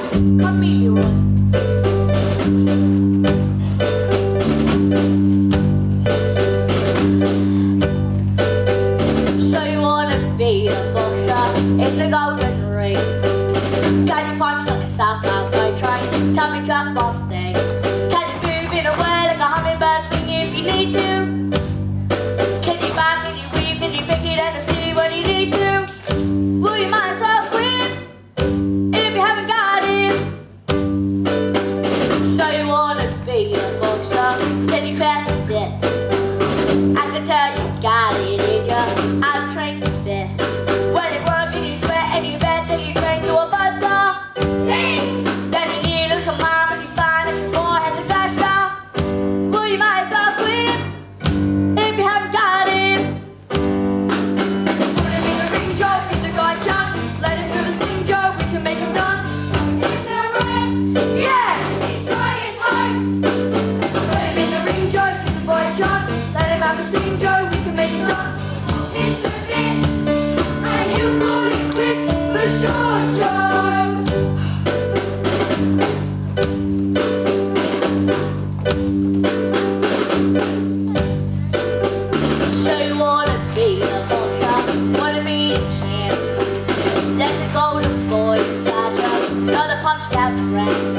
Chameleon. So you wanna be a boxer in the golden ring? Can you punch like a Southbound train? Tell me just one thing. Can you move in a way like a hummingbird swing if you need to? Can you bang and you weave and you pick it and see when you need to? Well, you might as well quit if you haven't got it. So you wanna be a boxer? Can you pass the tips? I can tell you got it in ya. I'm trained the best. When you work and you sweat and you bend and you train to a buzzer. Sing! Then you need a little mom and you find that your forehead's a flasher. Well, you might as well quit if you haven't got it. Put him in the ring, Joe, give the guy a chance. Let him do a sting, Joe, we can make him dance. In the ring, yeah! Destroy his hopes. Put him in the ring, Joe, give the boy a chance. Let him have a sing, Joe, we can make him dance. It's a blitz, and you call it quits for sure, Joe. So you wanna be a boxer, wanna be a champ. There's a golden boy inside you, not a punched out train.